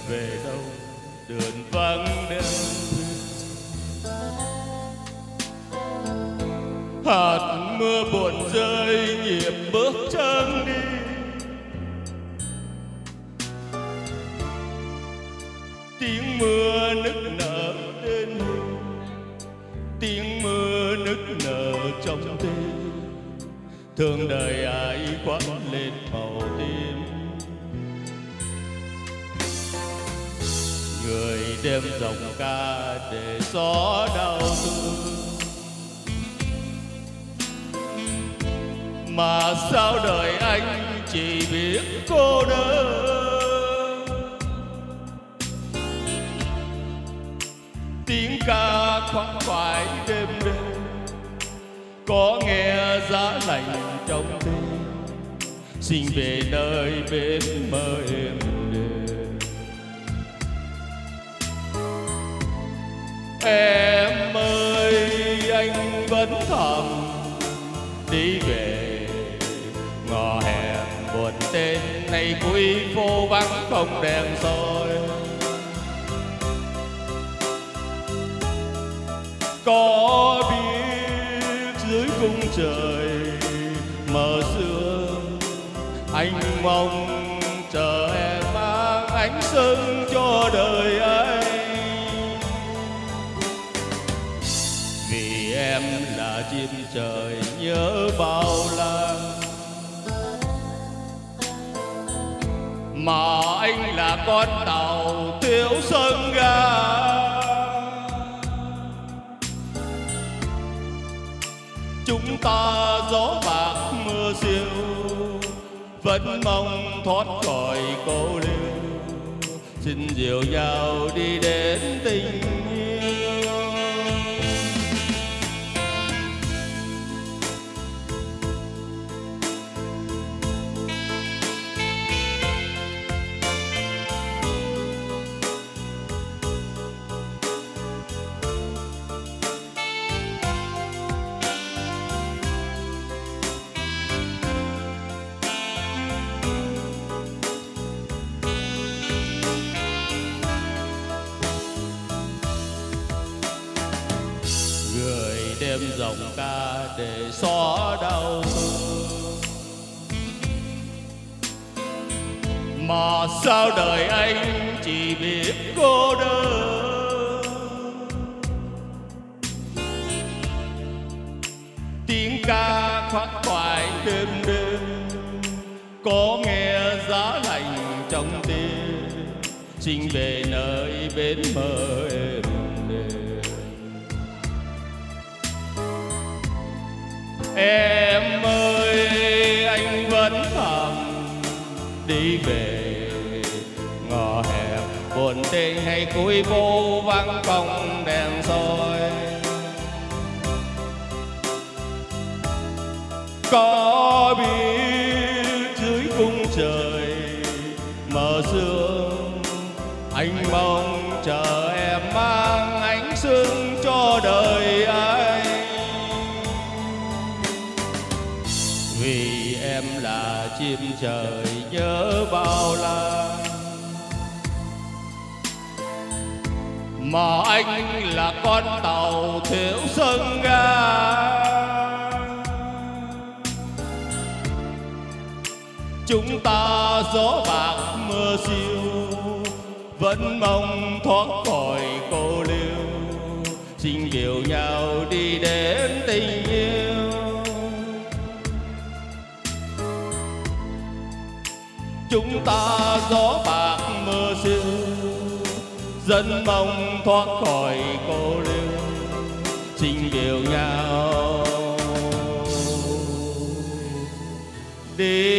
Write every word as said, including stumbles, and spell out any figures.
về đâu đường vắng đêm. Hạt mưa buồn rơi nhịp bước chân đi, tiếng mưa nức nở đến tiếng mưa nức nở trong tim. Thương đời ai khoác lên màu tim, người đêm dòng ca để gió đau thương. Mà sao đời anh chỉ biết cô đơn, tiếng ca khoác khoải đêm đêm có nghe giá lạnh trong tim. Xin về nơi bên mơ êm đềm. Em ơi anh vẫn thầm đi về ngõ hẻm buồn tên này, cuối phố vắng không đèn soi. Có biết dưới cung trời mờ sương, anh mong chờ em mang ánh sương cho đời anh. Vì em là chim trời nhớ bao la, mà anh là con tàu thiếu sân ga. Chúng ta gió bạc mưa siêu, vẫn mong thoát khỏi cô liêu. Xin dìu nhau đi đến tình yêu. Đêm dòng ca để xóa đau thương. Mà sao đời anh chỉ biết cô đơn, tiếng ca khoác khoải đêm đêm có nghe giá lạnh trong tim. Xin về nơi bến mơ êm đềm. Em ơi anh vẫn thầm đi về ngõ hẻm buồn tênh hay cuối phố vắng không đèn soi. Có biết dưới cung trời mờ sương, anh mong chờ em mang ánh sương cho đời anh. Vì em là chim trời nhớ bao la, mà anh là con tàu thiếu sân ga. Chúng ta gió bạc mưa siêu, vẫn mong thoát khỏi cô liêu. Xin dìu nhau đi đến tình yêu. Chúng ta gió bạc mưa siêu, dân mong thoát khỏi cô liêu. Xin dìu nhau đi